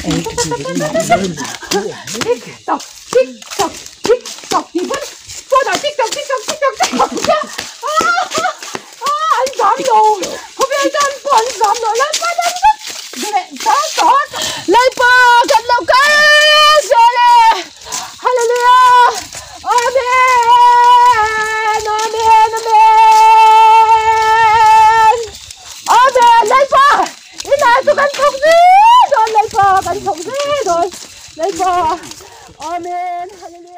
TikTok, TikTok, TikTok thì vẫn cô nói TikTok, TikTok, TikTok, TikTok. Anh dám rồi, không biết anh còn dám nữa lên qua đây đấy. Để đó, lên bờ gần lâu cái rồi nè. Hallelujah, amen, amen, amen, amen, lên bờ. Ý là tôi cần không gì rồi, lên bờ cần không gì rồi, lên bờ, amen, hallelujah.